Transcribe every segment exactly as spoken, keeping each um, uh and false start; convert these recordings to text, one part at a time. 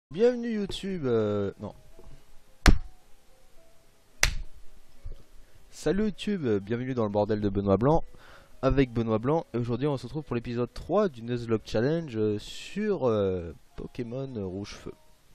Bienvenue YouTube, euh, non. Salut YouTube, euh, bienvenue dans le bordel de Benoît Blanc avec Benoît Blanc. Et aujourd'hui on se retrouve pour l'épisode trois du Nuzlocke Challenge euh, sur euh, Pokémon Rouge-Feu.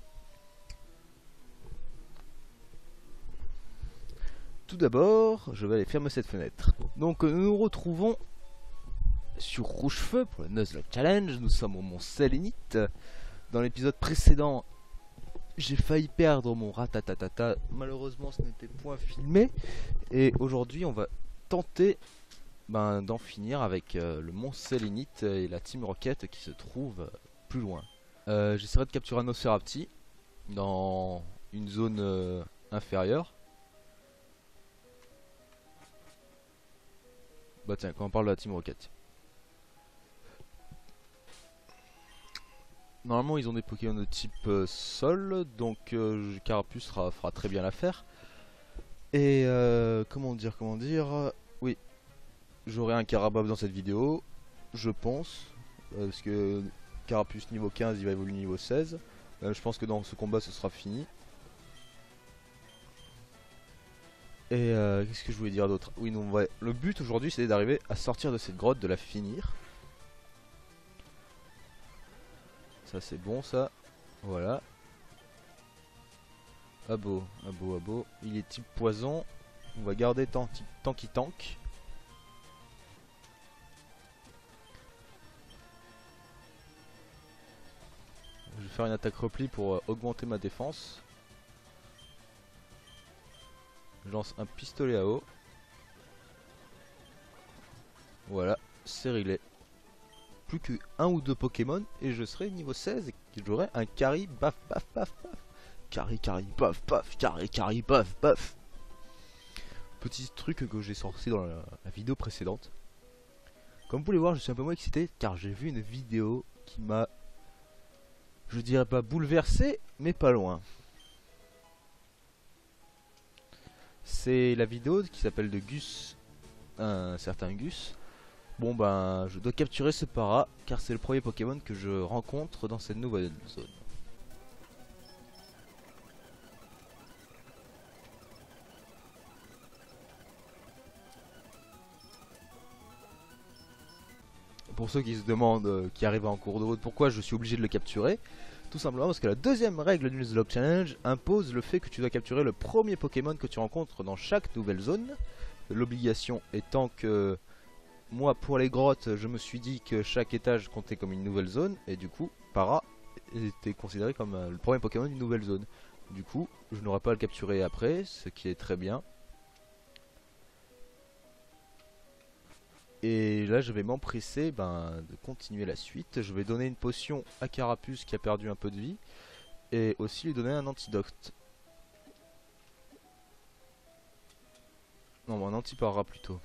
Tout d'abord, je vais aller fermer cette fenêtre. Donc euh, nous nous retrouvons sur Rouge-Feu pour le Nuzlocke Challenge. Nous sommes au Mont Sélénite. Dans l'épisode précédent, j'ai failli perdre mon ratatatata. Malheureusement, ce n'était point filmé. Et aujourd'hui, on va tenter ben, d'en finir avec euh, le Mont Sélénite et la Team Rocket qui se trouve euh, plus loin. Euh, J'essaierai de capturer un Nosferapti dans une zone euh, inférieure. Bah tiens, quand on parle de la Team Rocket. Normalement ils ont des Pokémon de type euh, sol, donc euh, Carapuce sera, fera très bien l'affaire. Et euh, comment dire, comment dire, euh, oui, j'aurai un Carabab dans cette vidéo, je pense, euh, parce que Carapuce niveau quinze il va évoluer niveau seize. Euh, je pense que dans ce combat ce sera fini. Et euh, qu'est-ce que je voulais dire d'autre? Oui, non, ouais, le but aujourd'hui c'est d'arriver à sortir de cette grotte, de la finir. Ça c'est bon ça. Voilà. Abo, abo, abo. Il est type poison. On va garder tant, tant qu'il tank. Je vais faire une attaque repli pour euh, augmenter ma défense. Je lance un pistolet à eau. Voilà, c'est réglé. Plus que un ou deux Pokémon et je serai niveau seize et j'aurai un carry baf baf baf baf. Carry carry baf baf, carry carry baf baf. Petit truc que j'ai sorti dans la, la vidéo précédente. Comme vous pouvez voir, je suis un peu moins excité car j'ai vu une vidéo qui m'a, je dirais pas bouleversé, mais pas loin. C'est la vidéo qui s'appelle de Gus, un certain Gus. Bon ben, je dois capturer ce para, car c'est le premier Pokémon que je rencontre dans cette nouvelle zone. Pour ceux qui se demandent, euh, qui arrivent en cours de route, pourquoi je suis obligé de le capturer, tout simplement parce que la deuxième règle du Nuzlocke Challenge impose le fait que tu dois capturer le premier Pokémon que tu rencontres dans chaque nouvelle zone. L'obligation étant que moi, pour les grottes, je me suis dit que chaque étage comptait comme une nouvelle zone. Et du coup, Para était considéré comme euh, le premier Pokémon d'une nouvelle zone. Du coup, je n'aurai pas à le capturer après, ce qui est très bien. Et là, je vais m'empresser ben, de continuer la suite. Je vais donner une potion à Carapuce qui a perdu un peu de vie. Et aussi lui donner un antidote. Non, un antipara plutôt.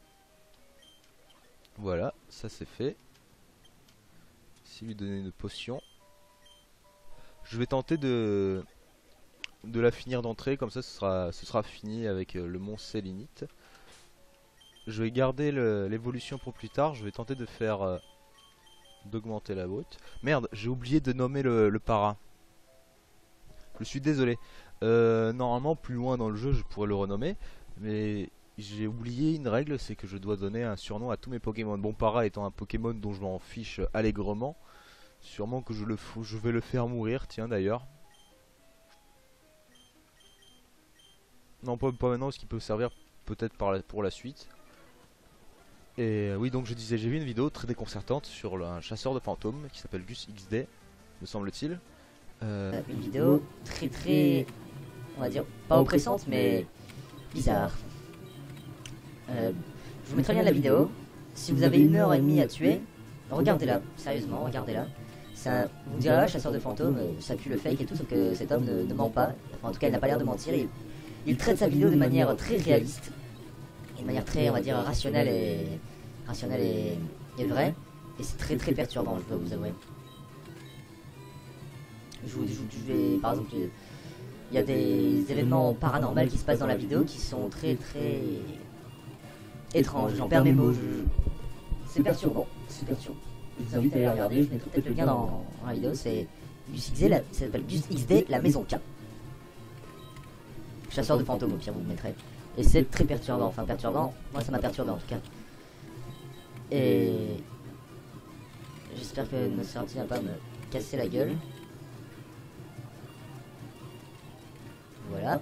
Voilà, ça c'est fait. Si lui donner une potion. Je vais tenter de de la finir d'entrée, comme ça ce sera, ce sera fini avec euh, le Mont Sélénite. Je vais garder l'évolution pour plus tard. Je vais tenter de faire euh, d'augmenter la haute. Merde, j'ai oublié de nommer le, le para. Je suis désolé. Euh, normalement, plus loin dans le jeu, je pourrais le renommer, mais j'ai oublié une règle, c'est que je dois donner un surnom à tous mes Pokémon. Bon, para étant un Pokémon dont je m'en fiche allègrement, sûrement que je le fous, je vais le faire mourir. Tiens d'ailleurs. Non, pas, pas maintenant, parce qu'il peut servir peut-être pour la suite. Et oui, donc je disais, j'ai vu une vidéo très déconcertante sur le, un chasseur de fantômes qui s'appelle Gus X D, me semble-t-il. Euh... Une vidéo très très, on va dire, pas oppressante mais bizarre. Euh, je vous mettrai bien la vidéo. Si vous avez une heure et demie à tuer, regardez-la, sérieusement, regardez-la. Ça vous dira, chasseur de fantômes, ça pue le fake et tout, sauf que cet homme ne, ne ment pas. Enfin, en tout cas, il n'a pas l'air de mentir. Il, il traite sa vidéo de manière très réaliste, de manière très, on va dire, rationnelle et rationnelle et, et vraie. Et c'est très très perturbant, je dois vous avouer. Je vous, je, je vais, par exemple, il y a des événements paranormaux qui se passent dans la vidéo qui sont très très étranges. J'en perds mes mots. C'est perturbant, c'est perturbant. Je vous invite à aller regarder. Je mettrai peut-être le lien dans, dans la vidéo. C'est Gus X D, la- ça s'appelle Gus X D, la maison K. Chasseur de fantômes, au pire, vous le mettrez. Et c'est très perturbant, enfin perturbant, moi ça m'a perturbé en tout cas. Et j'espère que Nosferatu va pas me casser la gueule. Voilà.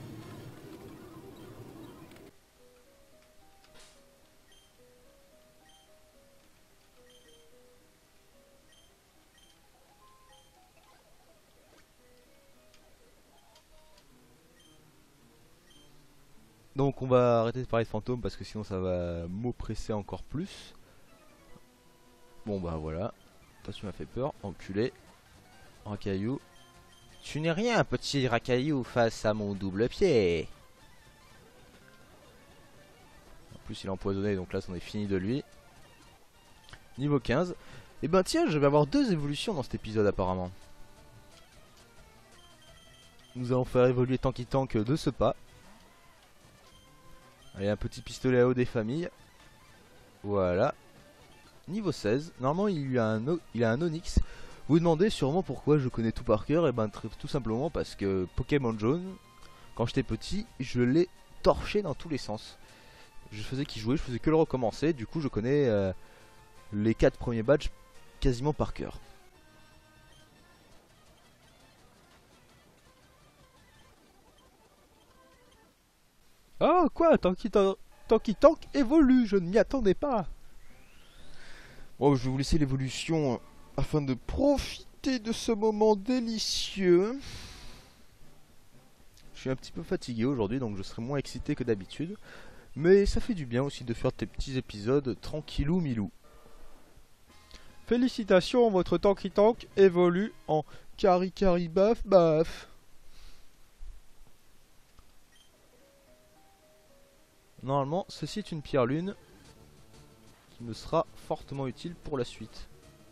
Donc on va arrêter de parler de fantômes parce que sinon ça va m'oppresser encore plus. Bon bah voilà. Toi tu m'as fait peur, enculé. Racaillou. Tu n'es rien, petit racaillou, face à mon double pied. En plus il est empoisonné, donc là c'en est fini de lui. Niveau quinze. Et ben tiens, je vais avoir deux évolutions dans cet épisode apparemment. Nous allons faire évoluer Tanky Tank de ce pas. Allez, un petit pistolet à eau des familles. Voilà. Niveau seize. Normalement, il a un, o il a un Onyx. Vous vous demandez sûrement pourquoi je connais tout par cœur. Et ben, tout simplement parce que Pokémon Jaune, quand j'étais petit, je l'ai torché dans tous les sens. Je faisais qu'il jouait, je faisais que le recommencer. Du coup, je connais euh, les quatre premiers badges quasiment par cœur. Ah quoi, Tanky Tanky Tank évolue, je ne m'y attendais pas. Bon, je vais vous laisser l'évolution afin de profiter de ce moment délicieux. Je suis un petit peu fatigué aujourd'hui, donc je serai moins excité que d'habitude. Mais ça fait du bien aussi de faire tes petits épisodes tranquillou milou. Félicitations, votre Tanky Tank évolue en Cari Cari Baf Baf. Normalement, ceci est une pierre lune qui me sera fortement utile pour la suite.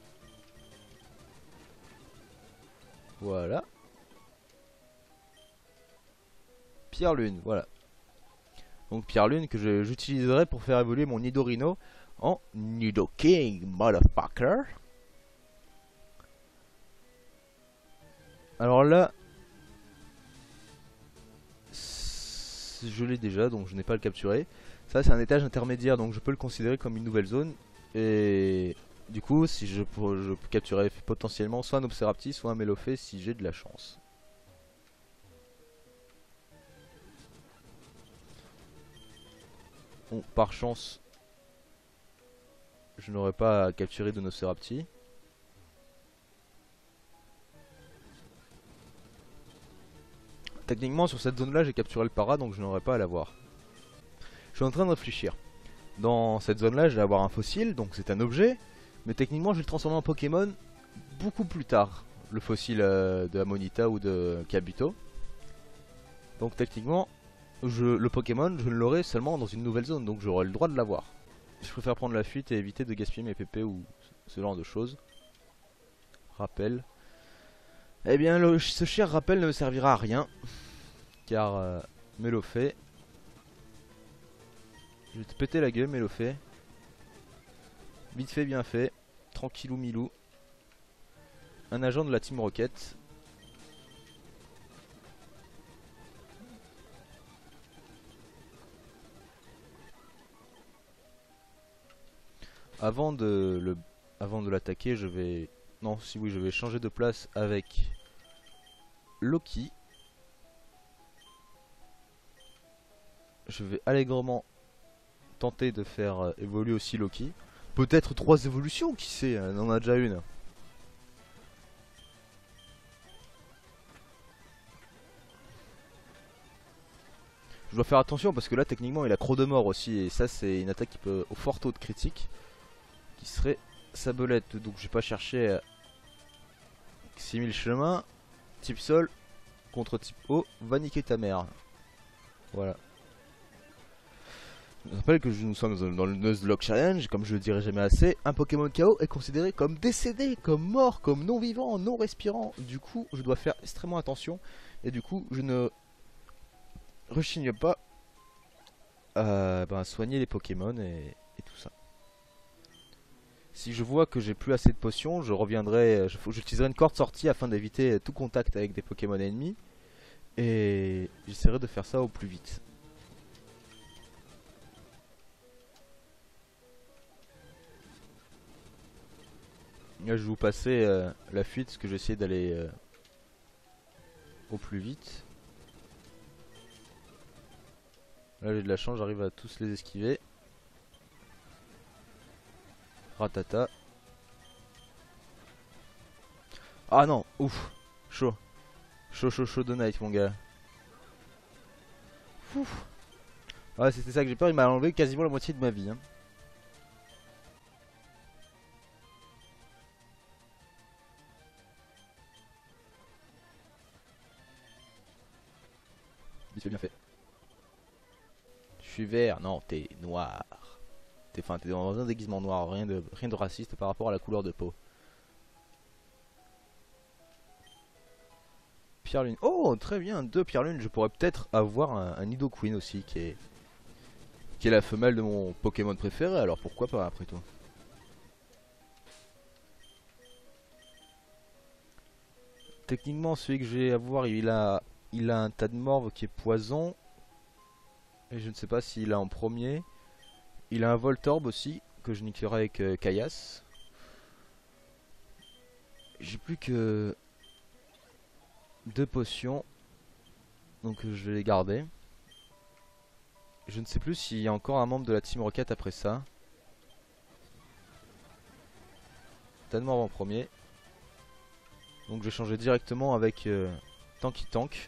Voilà. Pierre lune, voilà. Donc pierre lune que j'utiliserai pour faire évoluer mon Nidorino en Nidoking, motherfucker. Alors là, je l'ai déjà, donc je n'ai pas à le capturer. Ça c'est un étage intermédiaire, donc je peux le considérer comme une nouvelle zone. Et du coup, si je, je peux capturer potentiellement soit un Obserapti, soit un Melophée si j'ai de la chance. Bon, par chance, je n'aurai pas à capturer de Nosferapti. Techniquement sur cette zone là j'ai capturé le para, donc je n'aurai pas à l'avoir. Je suis en train de réfléchir. Dans cette zone là je vais avoir un fossile, donc c'est un objet. Mais techniquement je vais le transformer en Pokémon beaucoup plus tard. Le fossile euh, de Amonita ou de Kabuto. Donc techniquement je, le Pokémon je l'aurai seulement dans une nouvelle zone, donc j'aurai le droit de l'avoir. Je préfère prendre la fuite et éviter de gaspiller mes P P ou ce genre de choses. Rappel. Eh bien le, ce cher rappel ne me servira à rien. Car euh, Melophée. Je vais te péter la gueule Melophée. Vite fait bien fait. Tranquillou milou. Un agent de la Team Rocket. Avant de le avant de l'attaquer je vais. Non si oui je vais changer de place avec Loki. Je vais allègrement tenter de faire euh, évoluer aussi Loki. Peut-être trois évolutions, qui sait, on en a déjà une. Je dois faire attention parce que là techniquement il a Croc de mort aussi. Et ça c'est une attaque qui peut au fort taux de critique. Qui serait Sabelette. Donc je vais pas chercher euh, six mille chemins. Type sol contre type eau. Va niquer ta mère. Voilà. Je rappelle que nous sommes dans le Nuzlocke Challenge, comme je le dirai jamais assez, un Pokémon K O est considéré comme décédé, comme mort, comme non vivant, non respirant. Du coup, je dois faire extrêmement attention, et du coup, je ne rechigne pas à ben, soigner les Pokémon et, et tout ça. Si je vois que j'ai plus assez de potions, je reviendrai, je- j'utiliserai une corde sortie afin d'éviter tout contact avec des Pokémon ennemis. Et j'essaierai de faire ça au plus vite. Là je vais vous passer euh, la fuite parce que j'ai essayé d'aller euh, au plus vite. Là j'ai de la chance, j'arrive à tous les esquiver. Ratata. Ah non, ouf, chaud. Chaud chaud chaud de night mon gars. Ouf. Ouais c'était ça que j'ai peur, il m'a enlevé quasiment la moitié de ma vie hein. Vite fait bien fait. Je suis vert, non t'es noir. T'es enfin, t'es dans un déguisement noir, rien de, rien de raciste par rapport à la couleur de peau. Pierre Lune. Oh très bien, deux Pierre Lune, je pourrais peut-être avoir un, un Nidoqueen aussi qui est, qui est la femelle de mon Pokémon préféré, alors pourquoi pas après tout. Techniquement celui que j'ai à voir il a, il a un tas de morve qui est poison. Et je ne sais pas s'il a en premier. Il a un Voltorb aussi, que je niquerai avec euh, Caillasse. J'ai plus que deux potions. Donc euh, je vais les garder. Je ne sais plus s'il y a encore un membre de la Team Rocket après ça. Tas de morve en premier. Donc je vais changer directement avec euh, Tanky Tank.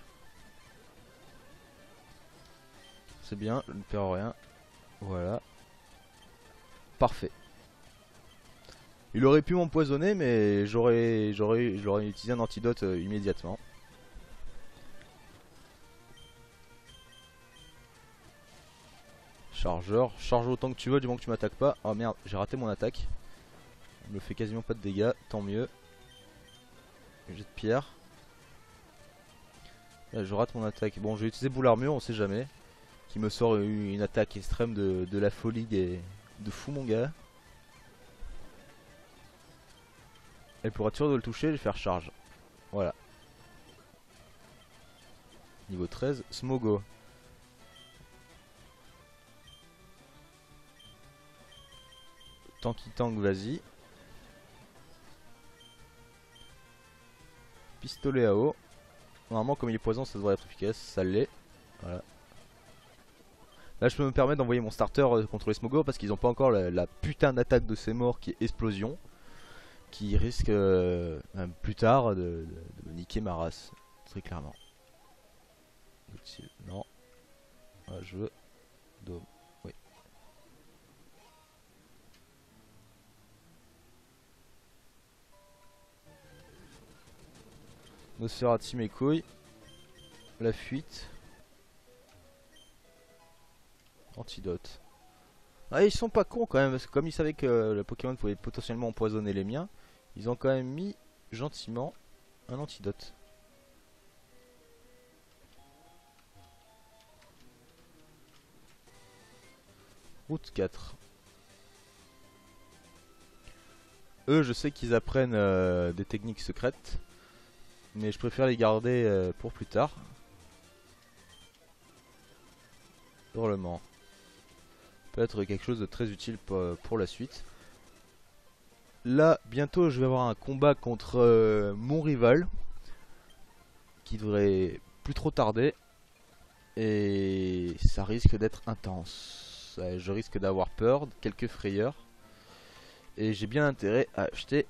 C'est bien, je ne perds rien. Voilà. Parfait. Il aurait pu m'empoisonner mais j'aurais j'aurais j'aurais utilisé un antidote euh, immédiatement. Chargeur, charge autant que tu veux du moment que tu m'attaques pas. Oh merde, j'ai raté mon attaque. Il me fait quasiment pas de dégâts, tant mieux. Jet de pierre. Là, je rate mon attaque. Bon, je vais utiliser boule armure, on sait jamais. Qui me sort une attaque extrême de, de la folie des, de fou mon gars. Et pour être sûr de le toucher, je vais faire charge. Voilà. Niveau treize, Smogo. Tanky tank, vas-y. Pistolet à eau. Normalement, comme il est poison, ça devrait être efficace. Ça l'est. Voilà. Là, je peux me permettre d'envoyer mon starter contre les Smogo parce qu'ils n'ont pas encore la, la putain d'attaque de ces morts qui est explosion. Qui risque euh, même plus tard de, de, de me niquer ma race. Très clairement. Non. Ah, je veux. Dôme. Oui. Nosferatu mes couilles. La fuite. Antidote. Ah ils sont pas cons quand même parce que comme ils savaient que le Pokémon pouvait potentiellement empoisonner les miens, ils ont quand même mis gentiment un antidote. Route quatre. Eux je sais qu'ils apprennent euh, des techniques secrètes. Mais je préfère les garder euh, pour plus tard. Hurlement. Peut-être quelque chose de très utile pour, pour la suite. Là, bientôt, je vais avoir un combat contre euh, mon rival. Qui devrait plus trop tarder. Et ça risque d'être intense. Je risque d'avoir peur, quelques frayeurs. Et j'ai bien intérêt à acheter...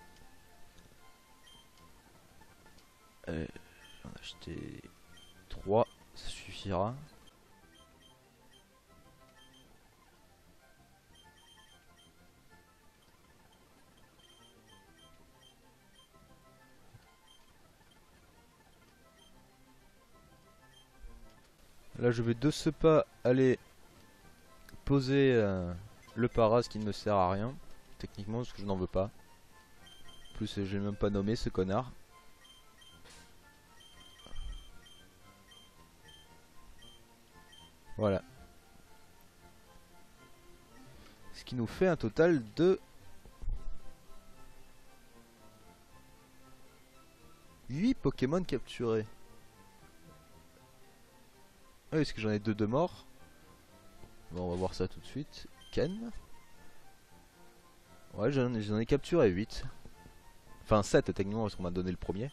Euh, J'en ai acheté trois, ça suffira. Là je vais de ce pas aller poser euh, le paras qui ne me sert à rien. Techniquement parce que je n'en veux pas. En plus je l'ai même pas nommé ce connard. Voilà. Ce qui nous fait un total de Pokémon capturés. Ah oui, parce que j'en ai deux de morts. Bon, on va voir ça tout de suite. Ken. Ouais, j'en ai, j'en ai capturé huit. Enfin sept techniquement parce qu'on m'a donné le premier.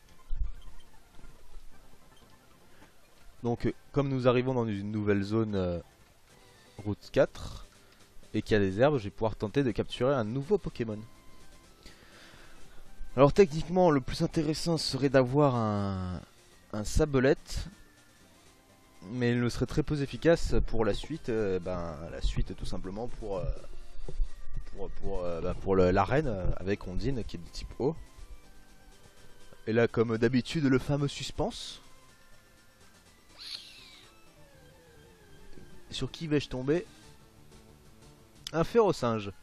Donc comme nous arrivons dans une nouvelle zone euh, route quatre et qu'il y a des herbes, je vais pouvoir tenter de capturer un nouveau Pokémon. Alors techniquement le plus intéressant serait d'avoir un, un Sablette, mais il ne serait très peu efficace pour la suite. Euh, ben, la suite tout simplement pour, euh, pour, pour, euh, ben, pour l'arène avec Ondine qui est de type eau. Et là comme d'habitude le fameux suspense. Sur qui vais-je tomber? Un Férocinge.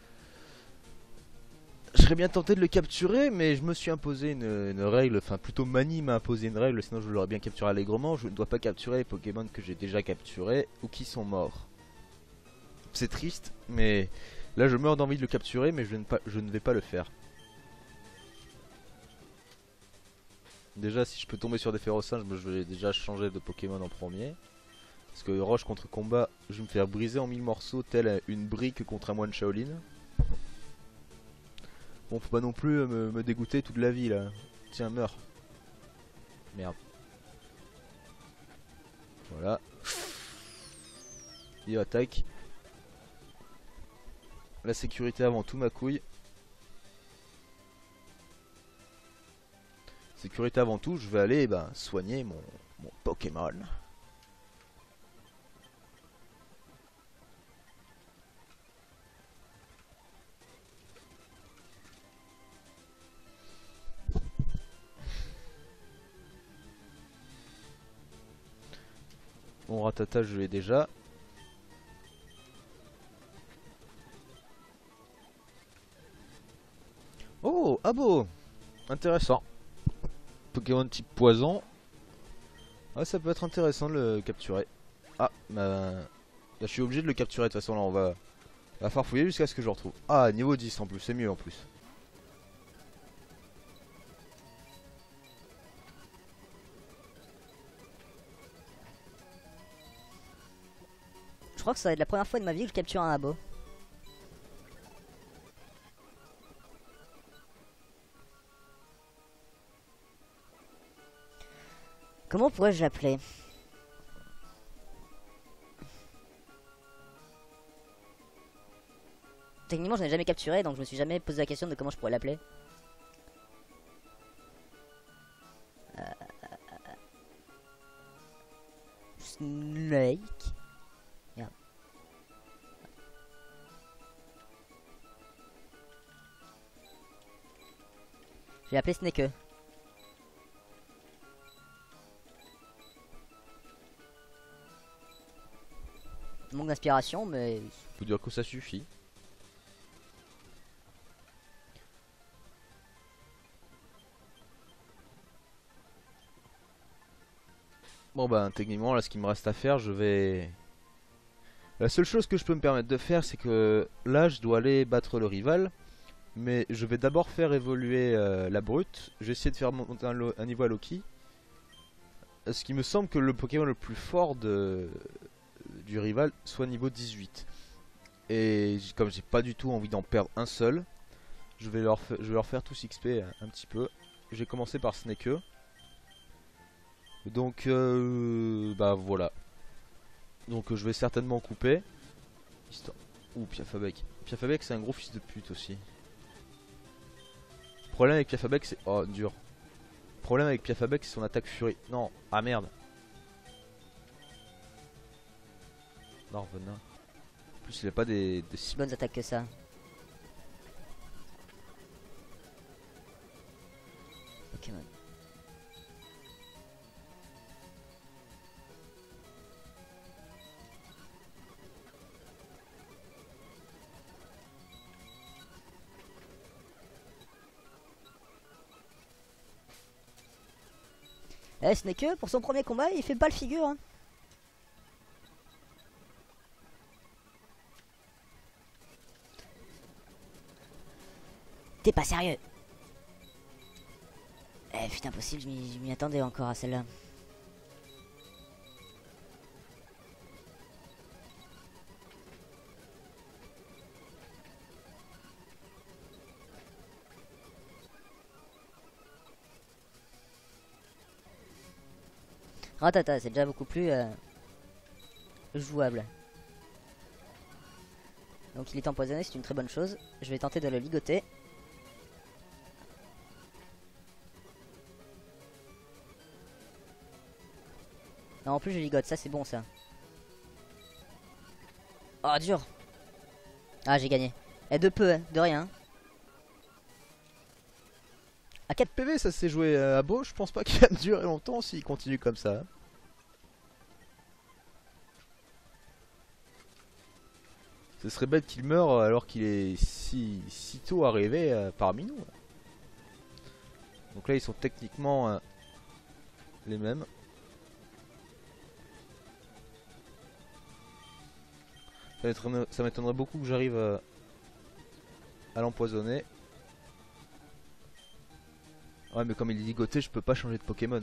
Je serais bien tenté de le capturer, mais je me suis imposé une, une règle, enfin plutôt Mani m'a imposé une règle, sinon je l'aurais bien capturé allègrement. Je ne dois pas capturer les Pokémon que j'ai déjà capturés ou qui sont morts. C'est triste, mais là je meurs d'envie de le capturer, mais je ne, pas, je ne vais pas le faire. Déjà si je peux tomber sur des Férocinges, je vais déjà changer de Pokémon en premier. Parce que roche contre combat, je vais me faire briser en mille morceaux, telle une brique contre un moine Shaolin. Bon, faut pas non plus me, me dégoûter toute la vie là. Tiens, meurs. Merde. Voilà. Et attaque. La sécurité avant tout, ma couille. Sécurité avant tout, je vais aller ben, soigner mon, mon Pokémon. Mon Rattata, je l'ai déjà. Oh, Abo! Intéressant. Pokémon type poison. Ah, ça peut être intéressant de le capturer. Ah, bah, là, je suis obligé de le capturer de toute façon. Là, on va, on va farfouiller jusqu'à ce que je le retrouve. Ah, niveau dix en plus, c'est mieux en plus. Je crois que ça va être la première fois de ma vie que je capture un abo. Comment pourrais-je l'appeler? Techniquement, je n'ai jamais capturé, donc je me suis jamais posé la question de comment je pourrais l'appeler. Euh... Snake. Merde. Je vais l'appeler Snake. Manque d'inspiration, mais... Je peux dire que ça suffit. Bon bah techniquement là ce qu'il me reste à faire, je vais... La seule chose que je peux me permettre de faire, c'est que là je dois aller battre le rival. Mais je vais d'abord faire évoluer euh, la brute. Je vais essayer de faire monter un, un niveau à Loki. Ce qui me semble que le Pokémon le plus fort de, du rival soit niveau dix-huit. Et comme j'ai pas du tout envie d'en perdre un seul, je vais leur, je vais leur faire tous X P un, un petit peu. J'ai commencé par Snake. Donc euh, bah voilà. Donc euh, je vais certainement couper. Histoire... Ouh, Piafabec. Piafabec c'est un gros fils de pute aussi. Le problème avec Piafabec c'est... Oh dur. Le problème avec Piafabec c'est son attaque furie. Non, ah merde. Non, venin. En plus il a pas des, des... si bonnes attaques que ça. Pokémon. Eh, Snake, pour son premier combat, il fait pas le figure. Hein. T'es pas sérieux. Eh, Eh putain, impossible, je m'y je m'y attendais encore à celle-là. Ratata, c'est déjà beaucoup plus euh, jouable. Donc il est empoisonné, c'est une très bonne chose. Je vais tenter de le ligoter. Non, en plus je ligote, ça c'est bon ça. Oh, dur. Ah, j'ai gagné. Et de peu, hein, de rien. À quatre P V, ça s'est joué à beau. Je pense pas qu'il va durer longtemps s'il continue comme ça. Ce serait bête qu'il meure alors qu'il est si, si tôt arrivé euh, parmi nous. Donc là, ils sont techniquement euh, les mêmes. Ça m'étonnerait beaucoup que j'arrive à, à l'empoisonner. Ouais, mais comme il est ligoté, je peux pas changer de Pokémon.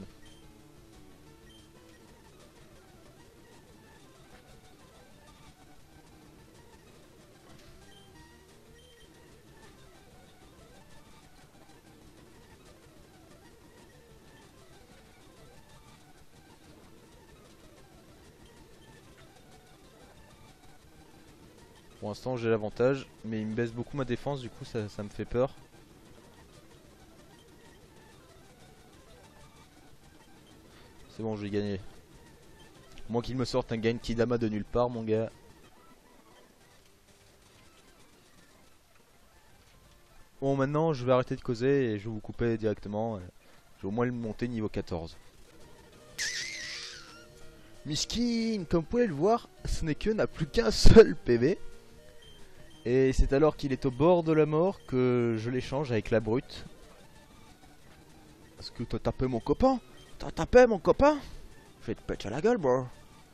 Pour l'instant j'ai l'avantage, mais il me baisse beaucoup ma défense, du coup ça, ça me fait peur. C'est bon, j'ai gagné. Moins qu'il me sorte un Genki-Dama de nulle part, mon gars. Bon, maintenant je vais arrêter de causer et je vais vous couper directement. Je vais au moins le monter niveau quatorze. Miskin, comme vous pouvez le voir, Snake n'a plus qu'un seul P V. Et c'est alors qu'il est au bord de la mort que je l'échange avec la brute. Parce que t'as tapé mon copain? T'as tapé mon copain? Je vais te péter la gueule, bro.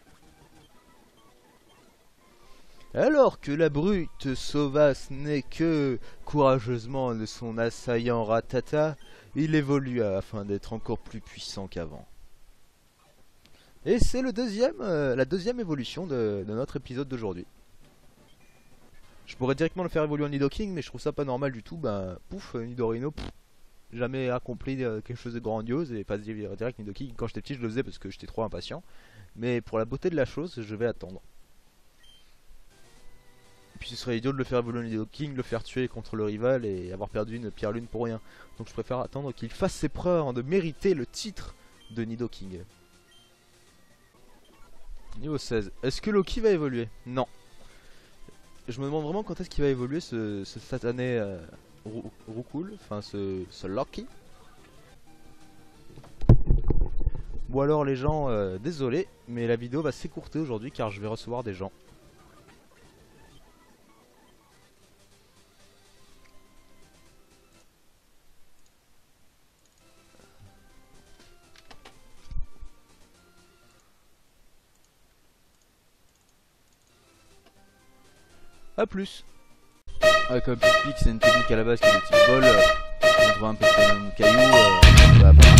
Alors que la brute sauva Snake courageusement de son assaillant Ratata, il évolue afin d'être encore plus puissant qu'avant. Et c'est le deuxième, euh, la deuxième évolution de, de notre épisode d'aujourd'hui. Je pourrais directement le faire évoluer en Nidoking, mais je trouve ça pas normal du tout. Ben, pouf, Nidorino, pff, jamais accompli euh, quelque chose de grandiose et pas direct Nidoking. Quand j'étais petit, je le faisais parce que j'étais trop impatient. Mais pour la beauté de la chose, je vais attendre. Et puis ce serait idiot de le faire évoluer en Nidoking, le faire tuer contre le rival et avoir perdu une pierre lune pour rien. Donc je préfère attendre qu'il fasse ses preuves avant de mériter le titre de Nidoking. Niveau seize. Est-ce que Loki va évoluer? Non. Je me demande vraiment quand est-ce qu'il va évoluer ce, ce satané euh, Roucool, enfin ce, ce Loki. Bon alors les gens, euh, désolé, mais la vidéo va s'écourter aujourd'hui car je vais recevoir des gens. A plus. Ouais, comme Pick c'est une technique à la base qui est de type vol, euh, on trouve un peu de caillou, euh, bah,